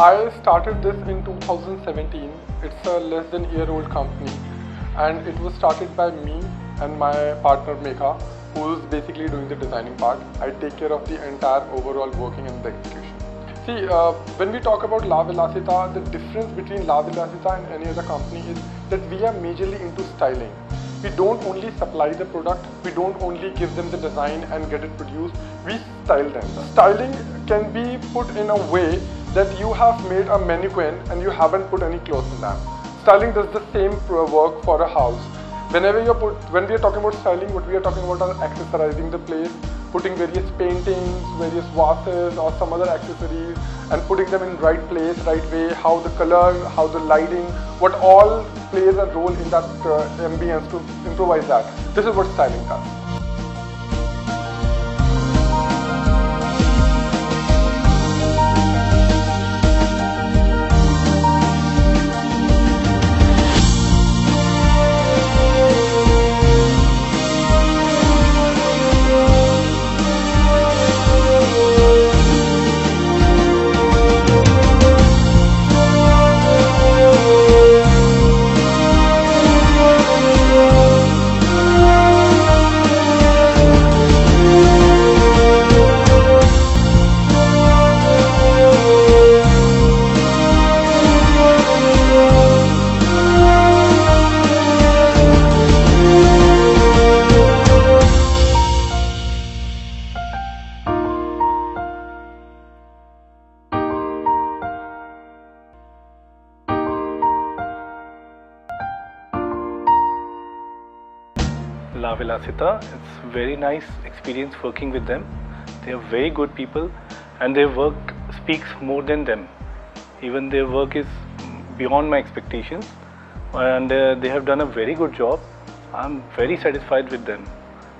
I started this in 2017. It's a less than year-old company, and it was started by me and my partner Megha, who is basically doing the designing part. I take care of the entire overall working and the execution. See, when we talk about La Vilasita, the difference between La Vilasita and any other company is that we are majorly into styling. We don't only supply the product, we don't only give them the design and get it produced, we style them. Styling can be put in a way that you have made a mannequin and you haven't put any clothes in them. Styling does the same work for a house. When we are talking about styling, what we are talking about are accessorizing the place, putting various paintings, various vases or some other accessories and putting them in right place, right way, how the color, how the lighting, what all plays a role in that ambience to improvise that. This is what styling does. La Vilasita, it's very nice experience working with them. They are very good people and their work speaks more than them. Even their work is beyond my expectations and they have done a very good job. I'm very satisfied with them.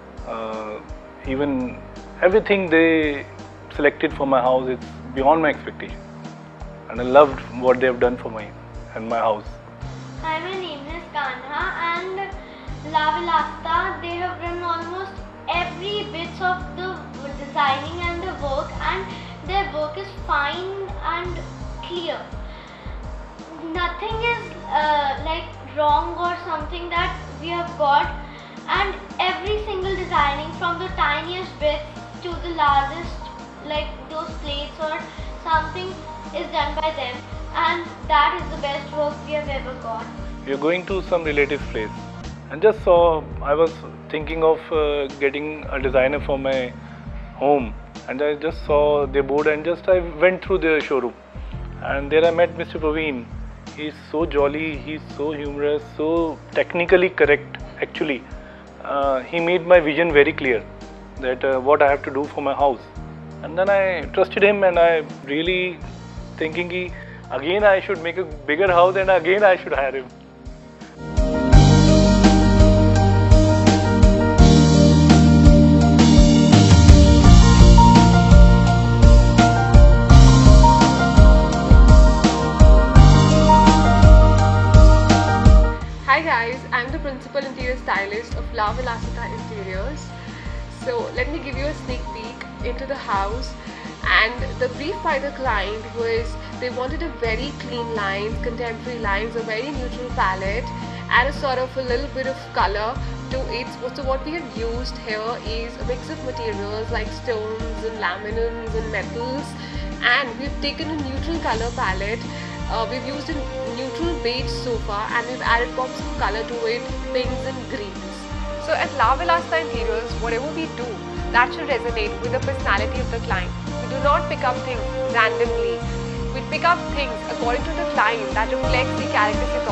Even everything they selected for my house is beyond my expectations. And I loved what they have done for me and my house. Hi, my name is Kanha and La Vilasita, they have done almost every bit of the designing and the work, and their work is fine and clear. Nothing is like wrong or something that we have got, and every single designing from the tiniest bits to the largest, like those plates or something, is done by them, and that is the best work we have ever got. We are going to some relative's place. And just saw, I was thinking of getting a designer for my home, and I just saw their board and I went through their showroom, and there I met Mr. Praveen. He's so jolly, he's so humorous, so technically correct actually. He made my vision very clear that what I have to do for my house, and then I trusted him and I really thinking again I should make a bigger house and again I should hire him. Hi guys, I'm the principal interior stylist of La Vilasita Interiors. So let me give you a sneak peek into the house. And the brief by the client was they wanted a very clean lines, contemporary lines, a very neutral palette and a sort of a little bit of color to it. So what we have used here is a mix of materials like stones and laminums and metals, and we've taken a neutral color palette. We've used a neutral beige sofa and we've added pops of color to it, pinks and greens. So at La Vilasita Interiors, whatever we do, that should resonate with the personality of the client. We do not pick up things randomly. We pick up things according to the client that reflects the characteristic